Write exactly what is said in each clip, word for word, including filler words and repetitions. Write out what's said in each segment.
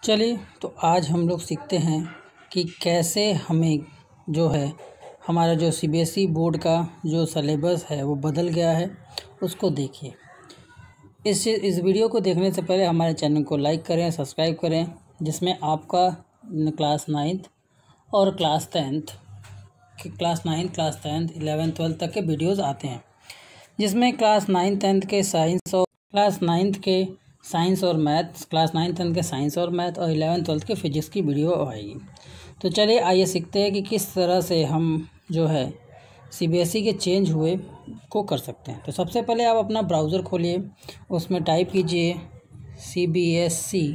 चलिए तो आज हम लोग सीखते हैं कि कैसे हमें जो है हमारा जो सीबीएसई बोर्ड का जो सलेबस है वो बदल गया है, उसको देखिए। इस इस वीडियो को देखने से पहले हमारे चैनल को लाइक करें, सब्सक्राइब करें, जिसमें आपका क्लास नाइन्थ और class tenth class ninth class tenth eleventh twelfth तक के वीडियोज़ आते हैं, जिसमें क्लास नाइन्थ टेंथ के साइंस और क्लास नाइन्थ के साइंस और मैथ्स क्लास नाइन्थ टेंथ के साइंस और मैथ और इलेवेंथ ट्वेल्थ के फिजिक्स की वीडियो आएगी। तो चलिए आइए सीखते हैं कि किस तरह से हम जो है सीबीएसई के चेंज हुए को कर सकते हैं। तो सबसे पहले आप अपना ब्राउज़र खोलिए, उसमें टाइप कीजिए सीबीएसई,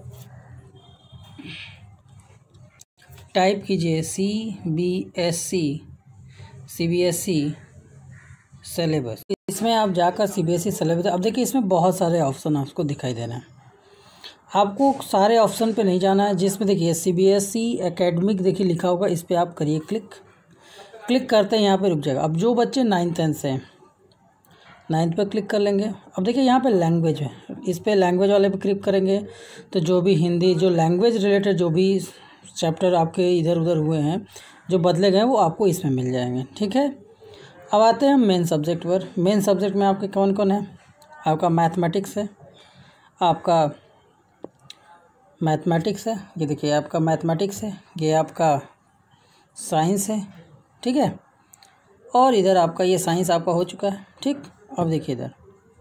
टाइप कीजिए C B S C C B S E syllabus. इसमें आप जाकर सीबीएसई सिलेबस, अब देखिए इसमें बहुत सारे ऑप्शन आपको दिखाई दे रहे हैं। आपको सारे ऑप्शन पे नहीं जाना है, जिसमें देखिए सीबीएसई एकेडमिक देखिए लिखा होगा, इस पर आप करिए क्लिक। क्लिक करते हैं यहाँ पे रुक जाएगा। अब जो बच्चे नाइन्थ टेंथ से हैं, नाइन्थ पे क्लिक कर लेंगे। अब देखिए यहाँ पे लैंग्वेज है, इस पर लैंग्वेज वाले पे क्लिक करेंगे तो जो भी हिंदी जो लैंग्वेज रिलेटेड जो भी चैप्टर आपके इधर उधर हुए हैं, जो बदले गए, वो आपको इसमें मिल जाएंगे। ठीक है, अब आते हैं मेन सब्जेक्ट पर। मेन सब्जेक्ट में आपके कौन कौन है? आपका मैथमेटिक्स है, आपका मैथमेटिक्स है, ये देखिए आपका मैथमेटिक्स है, ये आपका साइंस है। ठीक है, और इधर आपका ये साइंस आपका हो चुका है। ठीक, अब देखिए इधर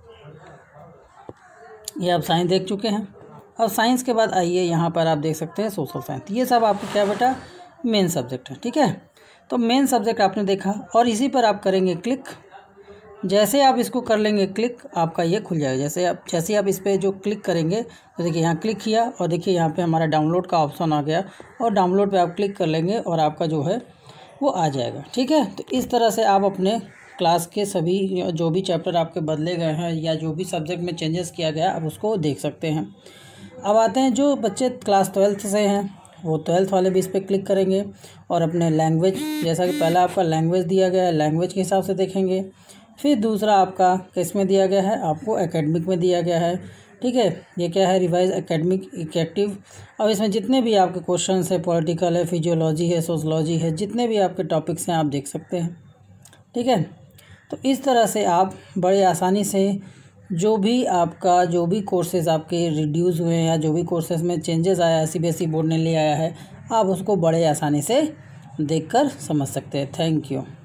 ये आप साइंस देख चुके हैं। अब साइंस के बाद आइए यहाँ पर आप देख सकते हैं सोशल साइंस। ये सब आपको क्या बेटा मेन सब्जेक्ट है। ठीक है, तो मेन सब्जेक्ट आपने देखा और इसी पर आप करेंगे क्लिक। जैसे आप इसको कर लेंगे क्लिक, आपका ये खुल जाएगा। जैसे आप जैसे आप इस पर जो क्लिक करेंगे तो देखिए यहाँ क्लिक किया और देखिए यहाँ पे हमारा डाउनलोड का ऑप्शन आ गया, और डाउनलोड पे आप क्लिक कर लेंगे और आपका जो है वो आ जाएगा। ठीक है, तो इस तरह से आप अपने क्लास के सभी जो भी चैप्टर आपके बदले गए हैं या जो भी सब्जेक्ट में चेंजेस किया गया, आप उसको देख सकते हैं। अब आते हैं जो बच्चे क्लास ट्वेल्थ से हैं, वो ट्वेल्थ वाले भी इस पर क्लिक करेंगे और अपने लैंग्वेज, जैसा कि पहला आपका लैंग्वेज दिया गया है, लैंग्वेज के हिसाब से देखेंगे। फिर दूसरा आपका किस में दिया गया है? आपको एकेडमिक में दिया गया है। ठीक है, ये क्या है? Revise academic effective. अब इसमें जितने भी आपके क्वेश्चन है, पॉलिटिकल है, फिजियोलॉजी है, सोशलॉजी है, जितने भी आपके टॉपिक्स हैं आप देख सकते हैं। ठीक है, तो इस तरह से आप बड़े आसानी से जो भी आपका जो भी कोर्सेज़ आपके रिड्यूस हुए हैं या जो भी कोर्सेज़ में चेंजेस आया है सीबीएसई बोर्ड ने ले आया है, आप उसको बड़े आसानी से देखकर समझ सकते हैं। Thank you.